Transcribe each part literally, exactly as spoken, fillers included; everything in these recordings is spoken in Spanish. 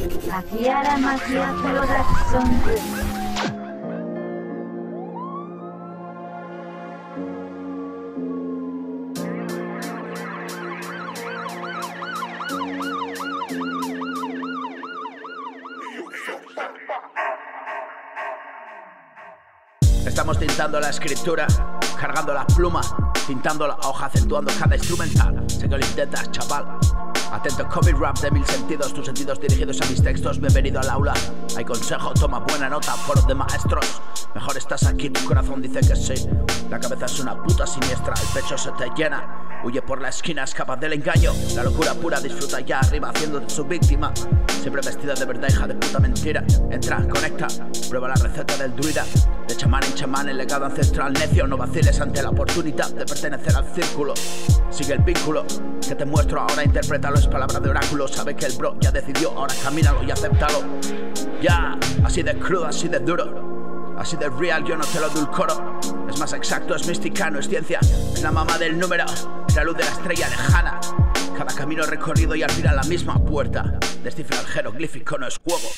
Aquí hará magia Production. Estamos tintando la escritura, cargando la pluma, tintando la hoja, acentuando cada instrumental. Sé que lo intentas, chaval. Atento, copy rap de mil sentidos, tus sentidos dirigidos a mis textos. Bienvenido al aula, hay consejo, toma buena nota, foro de maestros. Mejor estás aquí, tu corazón dice que sí. La cabeza es una puta siniestra, el pecho se te llena. Huye por la esquina, escapa del engaño. La locura pura, disfruta ya arriba, haciéndote su víctima. Siempre vestida de verdad, hija de puta mentira. Entra, conecta, prueba la receta del druida. De chamán en chamán, el legado ancestral necio. No vaciles ante la oportunidad de pertenecer al círculo. Sigue el vínculo que te muestro, ahora interprétalo. Es palabra de oráculo, sabe que el bro ya decidió. Ahora camínalo y acéptalo. Ya, así de crudo, así de duro, así de real, yo no te lo edulcoro. Es más exacto, es mística, no es ciencia. Es la mamá del número, es la luz de la estrella lejana. Cada camino recorrido y al final la misma puerta. Descifra el jeroglífico, no es juego.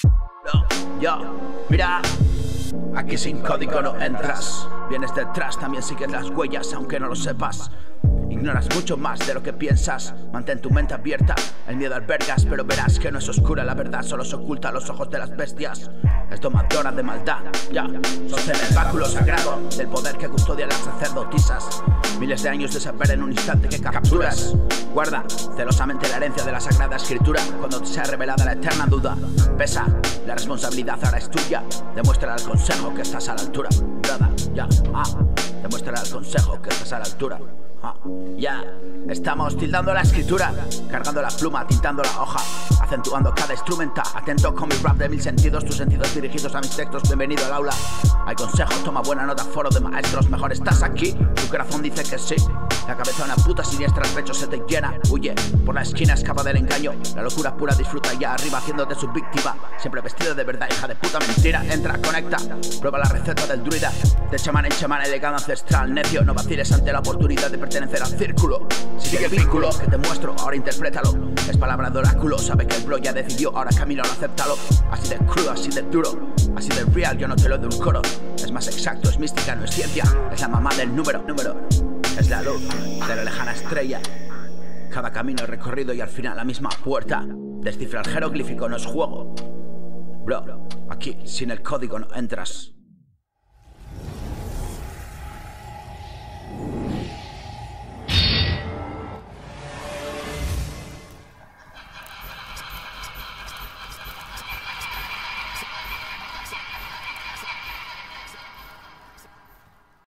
No, yo, mira, aquí sin código no entras. Vienes detrás, también sigues las huellas, aunque no lo sepas. Ignoras mucho más de lo que piensas. Mantén tu mente abierta, el miedo albergas, pero verás que no es oscura la verdad, solo se oculta a los ojos de las bestias. Es domadora de maldad, ya. Sos el báculo sagrado del poder que custodian las sacerdotisas. Miles de años de saber en un instante que capturas. Guarda celosamente la herencia de la sagrada escritura. Cuando te sea revelada la eterna duda, pesa, la responsabilidad ahora es tuya. Demuéstrale al consejo que estás a la altura. Brother, ya, ah. Demuéstrale al consejo que estás a la altura. Ah, ya, yeah. Estamos tildando la escritura, cargando la pluma, tintando la hoja, acentuando cada instrumental. Atento con mi rap de mil sentidos, tus sentidos dirigidos a mis textos. Bienvenido al aula, hay consejos, toma buena nota, foro de maestros. Mejor estás aquí, tu corazón dice que sí. La cabeza una puta siniestra, el pecho se te llena. Huye por la esquina, escapa del engaño. La locura pura, disfruta ya arriba, haciéndote su víctima. Siempre vestido de verdad, hija de puta mentira. Entra, conecta, prueba la receta del druida. De chamán en chamán, el legado ancestral necio. No vaciles ante la oportunidad de pertenecer al círculo. Sigue el vínculo que te muestro, ahora interprétalo. Es palabra de oráculo, sabe que el bro ya decidió. Ahora camino, acéptalo. Así de crudo, así de duro, así de real, yo no te lo edulcoro. Es más exacto, es mística, no es ciencia. Es la mamá del número, número. Es la luz de la lejana estrella. Cada camino recorrido y al final la misma puerta. Descifra el jeroglífico, no es juego. Bro, aquí sin el código no entras.